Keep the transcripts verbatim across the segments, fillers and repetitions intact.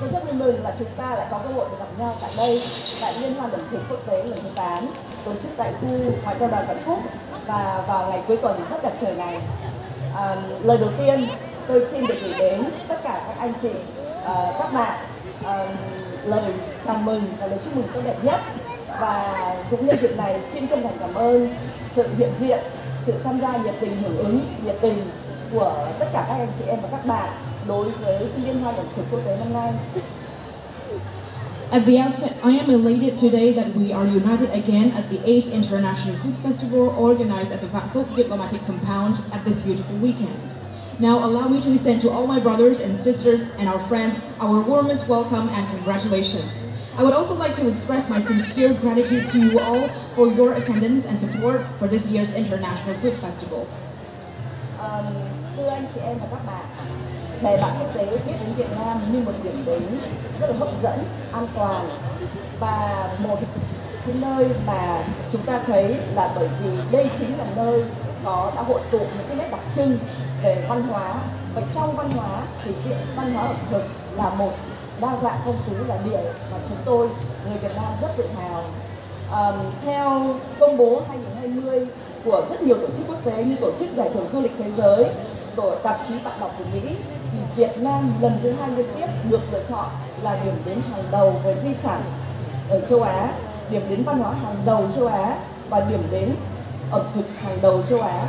tôi rất vui mừng là chúng ta lại có cơ hội được gặp nhau tại đây, tại Liên hoan ẩm thực quốc tế lần thứ tám, tổ chức tại khu ngoại giao đoàn Vạn Phúc và vào ngày cuối tuần rất đẹp trời này. À, lời đầu tiên tôi xin được gửi đến tất cả các anh chị, uh, các bạn uh, lời chào mừng và lời chúc mừng tốt đẹp nhất, và cũng nhân dịp này xin chân thành cảm ơn sự hiện diện, sự tham gia nhiệt tình, hưởng ứng nhiệt tình của tất cả các anh chị em và các bạn đối với Liên hoan ẩm thực quốc tế năm nay. At the outset, I am elated today that we are united again at the eighth International Food Festival organized at the Vạn Phúc Diplomatic Compound at this beautiful weekend. Now allow me to extend to all my brothers and sisters and our friends our warmest welcome and congratulations. I would also like to express my sincere gratitude to you all for your attendance and support for this year's International Food Festival. Um, thưa anh chị em và các bạn, Bè Bạn Quốc tế biết đến Việt Nam như một điểm đến rất là hấp dẫn, an toàn và một cái nơi mà chúng ta thấy là bởi vì đây chính là nơi có đã hội tụ những cái nét đặc trưng về văn hóa, và trong văn hóa thì cái văn hóa ẩm thực là một đa dạng phong phú, là điều mà chúng tôi người Việt Nam rất tự hào. Um, theo công bố hai nghìn hai mươi của rất nhiều tổ chức quốc tế như tổ chức Giải thưởng Du lịch Thế giới, tổ tạp chí Bạn đọc của Mỹ, thì Việt Nam lần thứ hai liên tiếp được lựa chọn là điểm đến hàng đầu về di sản ở châu Á, điểm đến văn hóa hàng đầu châu Á và điểm đến ẩm thực hàng đầu châu Á.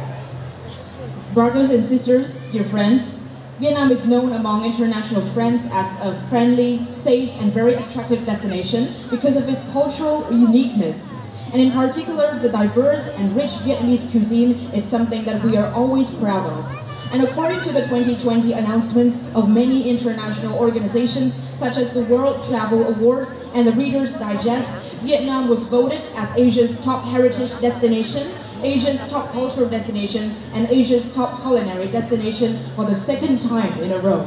Brothers and sisters, dear friends, Vietnam is known among international friends as a friendly, safe and very attractive destination because of its cultural uniqueness. And in particular, the diverse and rich Vietnamese cuisine is something that we are always proud of. And according to the twenty twenty announcements of many international organizations such as the World Travel Awards and the Reader's Digest, Vietnam was voted as Asia's top heritage destination, Asia's top cultural destination, and Asia's top culinary destination for the second time in a row.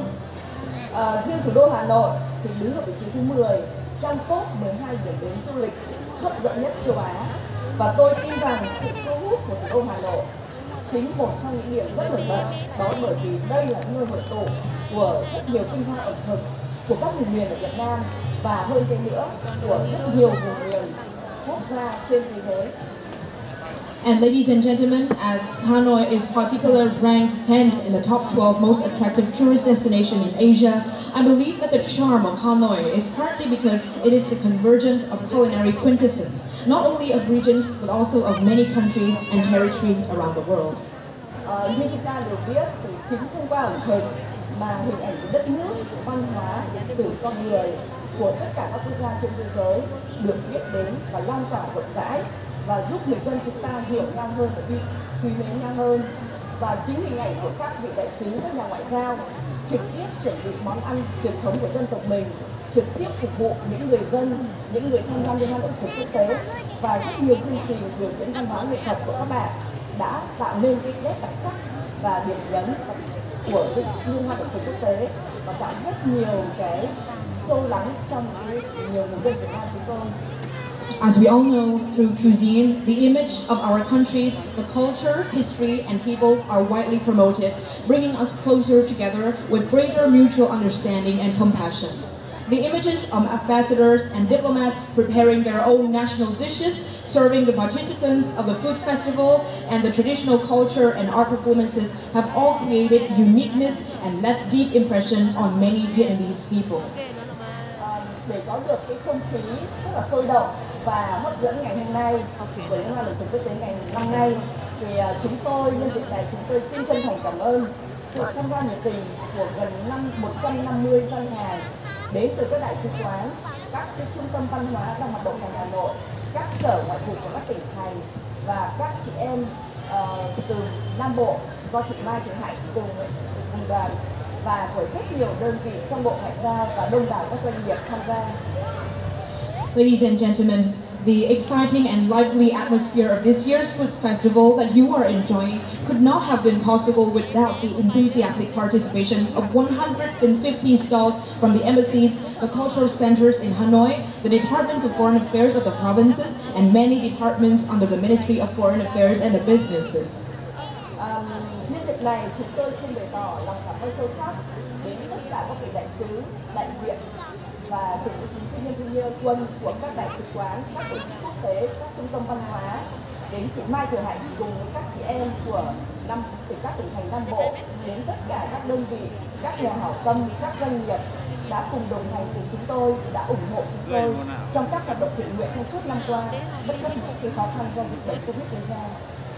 À, riêng thủ đô Hà Nội thì đứng ở vị trí thứ mười trong top mười hai điểm đến du lịch hấp dẫn nhất châu Á, và tôi tin rằng sự thu hút của thủ đô Hà Nội chính một trong những điểm rất nổi bật, đó bởi vì đây là nơi hội tụ của rất nhiều tinh hoa ẩm thực của các vùng miền ở Việt Nam, và hơn thế nữa của rất nhiều vùng miền quốc gia trên thế giới. And ladies and gentlemen, as Hanoi is particularly ranked tenth in the top twelve most attractive tourist destination in Asia, I believe that the charm of Hanoi is partly because it is the convergence of culinary quintessence, not only of regions but also of many countries and territories around the world. Uh, như chúng ta đều biết, thì chính thông qua ẩm thực mà hình ảnh của đất nước, văn hóa, lịch sử con người của tất cả các quốc gia trên thế giới được biết đến và lan tỏa rộng rãi, và giúp người dân chúng ta hiểu nhau hơn và quý mến nhau hơn. Và chính hình ảnh của các vị đại sứ, các nhà ngoại giao trực tiếp chuẩn bị món ăn truyền thống của dân tộc mình, trực tiếp phục vụ những người dân, những người tham gia liên hoan ẩm thực quốc tế, và rất nhiều chương trình biểu diễn văn hóa nghệ thuật của các bạn đã tạo nên cái nét đặc sắc và điểm nhấn của liên hoan ẩm thực quốc tế, và tạo rất nhiều cái sâu lắng trong cái nhiều người dân Việt Nam chúng tôi. As we all know, through cuisine, the image of our countries, the culture, history, and people are widely promoted, bringing us closer together with greater mutual understanding and compassion. The images of ambassadors and diplomats preparing their own national dishes, serving the participants of the food festival, and the traditional culture and art performances have all created uniqueness and left deep impression on many Vietnamese people. Để có được cái không khí rất là sôi động và hấp dẫn ngày hôm nay của Liên hoan ẩm thực quốc tế ngày năm nay, thì chúng tôi nhân dịp này chúng tôi xin chân thành cảm ơn sự tham gia nhiệt tình của gần năm một trăm năm mươi gian hàng đến từ các đại sứ quán, các cái trung tâm văn hóa đang hoạt động tại Hà Nội, các sở ngoại vụ của các tỉnh thành, và các chị em uh, từ Nam Bộ do chị Mai Thị Hạnh cùng cùng đoàn, và của rất nhiều đơn vị trong Bộ Ngoại giao và đông đảo các doanh nghiệp tham gia. Ladies and gentlemen, the exciting and lively atmosphere of this year's food festival that you are enjoying could not have been possible without the enthusiastic participation of one hundred fifty stalls from the embassies, the cultural centers in Hanoi, the departments of foreign affairs of the provinces, and many departments under the Ministry of Foreign Affairs and the businesses. Um, nhân dịp này, chúng tôi xin bày tỏ lòng cảm ơn sâu sắc đến tất cả các vị đại sứ, đại diện và cựu chiến phu nhân phu nhân quân của các đại sứ quán, các tổ chức quốc tế, các trung tâm văn hóa, đến chị Mai Thị Hạnh cùng với các chị em của năm từ các tỉnh thành Nam Bộ, đến tất cả các đơn vị, các nhà hảo tâm, các doanh nghiệp đã cùng đồng hành cùng chúng tôi, đã ủng hộ chúng tôi trong các hoạt động thiện nguyện trong suốt năm qua, bất chấp những cái khó khăn do dịch bệnh Covid gây ra.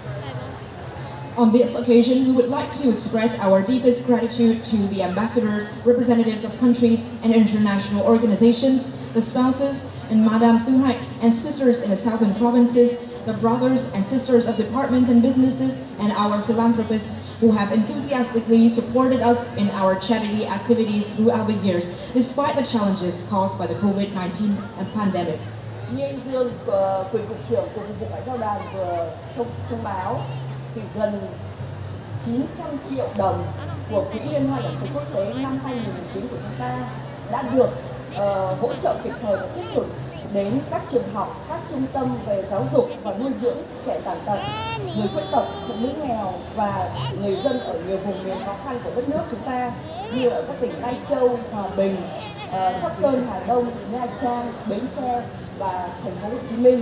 On this occasion, we would like to express our deepest gratitude to the ambassadors, representatives of countries and international organizations, the spouses and Madame Thu Hạnh and sisters in the southern provinces, the brothers and sisters of departments and businesses, and our philanthropists who have enthusiastically supported us in our charity activities throughout the years, despite the challenges caused by the COVID nineteen pandemic. Như anh Dương, quyền cục trưởng của vụ ngoại giao đoàn vừa thông, thông báo, thì gần chín trăm triệu đồng của Quỹ Liên hoan ẩm thực quốc tế năm hai nghìn không trăm mười chín của chúng ta đã được uh, hỗ trợ kịp thời và thiết thực đến các trường học, các trung tâm về giáo dục và nuôi dưỡng trẻ tàn tật, người khuyết tật, phụ nữ nghèo và người dân ở nhiều vùng miền khó khăn của đất nước chúng ta, như ở các tỉnh Lai Châu, Hòa Bình, uh, Sóc Sơn, Hà Đông, Nha Trang, Bến Tre và thành phố Hồ Chí Minh.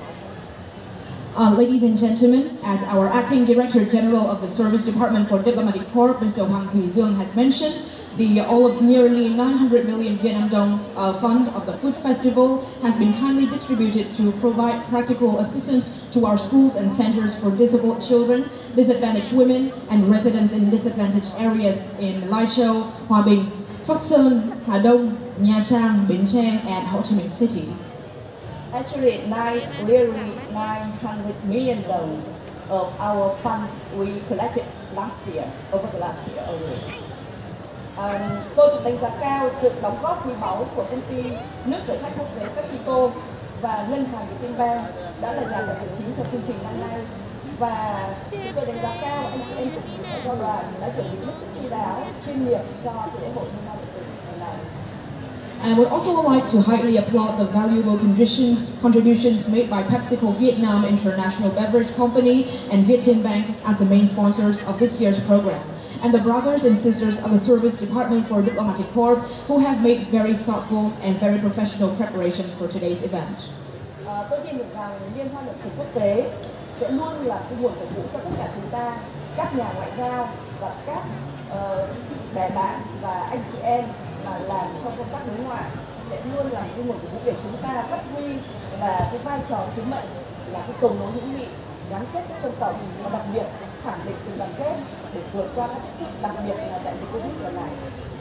Uh, ladies and gentlemen, as our Acting Director General of the Service Department for Diplomatic Corps, Mister Hoàng Thủy Dương, has mentioned, the all of nearly nine hundred million Vietnam Dong uh, fund of the Food Festival has been timely distributed to provide practical assistance to our schools and centers for disabled children, disadvantaged women, and residents in disadvantaged areas in Lai Châu, Hòa Bình, Sóc Sơn, Hà Đông, Nha Trang, Bến Tre, and Ho Chi Minh City. Actually, nine, nearly nine hundred million dollars of our fund we collected last year, over the last year only. Um, tôi cũng đánh giá cao sự đóng góp quý báu của công ty nước giải khát quốc tế PepsiCo và ngân hàng Vietinbank đã là nhà tài trợ chính cho chương trình năm nay. Và chúng tôi đánh giá cao anh chị em của ngoại giao đoàn đã chuẩn bị hết sức chu đáo, chuyên nghiệp cho lễ hội liên hoan ẩm thực lần này. And I would also like to highly applaud the valuable contributions, contributions made by PepsiCo Vietnam International Beverage Company and Vietinbank as the main sponsors of this year's program, and the brothers and sisters of the Service Department for Diplomatic Corps who have made very thoughtful and very professional preparations for today's event. À, tôi tin được rằng Liên hoan ẩm thực quốc tế sẽ luôn là cái nguồn phục vụ cho tất cả chúng ta, các nhà ngoại giao và các uh, bè bạn và anh chị em mà làm trong công tác đối ngoại sẽ luôn là cái nguồn phục vụ để chúng ta phát huy là cái vai trò sứ mệnh là cái cầu nối hữu nghị, gắn kết các dân tộc và đặc biệt khẳng định tình đoàn kết để vượt qua các thách thức, đặc biệt là đại dịch Covid lần này.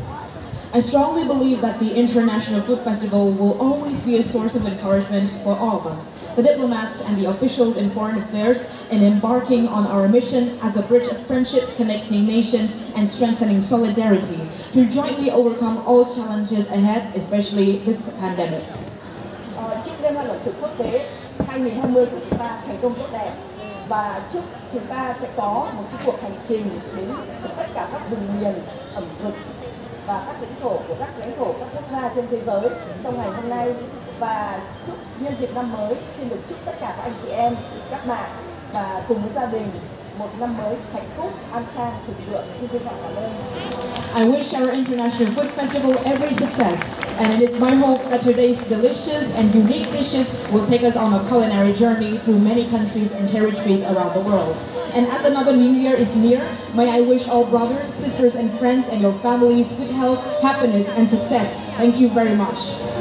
I strongly believe that the International Food Festival will always be a source of encouragement for all of us, the diplomats and the officials in foreign affairs, in embarking on our mission as a bridge of friendship connecting nations and strengthening solidarity to jointly overcome all challenges ahead, especially this pandemic. Uh, chúc Liên hoan ẩm thực quốc tế hai nghìn không trăm hai mươi của chúng ta thành công tốt đẹp và chúc chúng ta sẽ có một cái cuộc hành trình đến tất cả các vùng miền ẩm thực và các lãnh thổ của các lãnh thổ các quốc gia trên thế giới trong ngày hôm nay, và chúc nhân dịp năm mới xin được chúc tất cả các anh chị em, các bạn và cùng với gia đình một năm mới hạnh phúc, an khang, thịnh vượng. Xin trân trọng cảm ơn. I wish our International Food Festival every success, and it is my hope that today's delicious and unique dishes will take us on a culinary journey through many countries and territories around the world. And as another new year is near, may I wish all brothers, sisters, and friends and your families good health, happiness, and success. Thank you very much.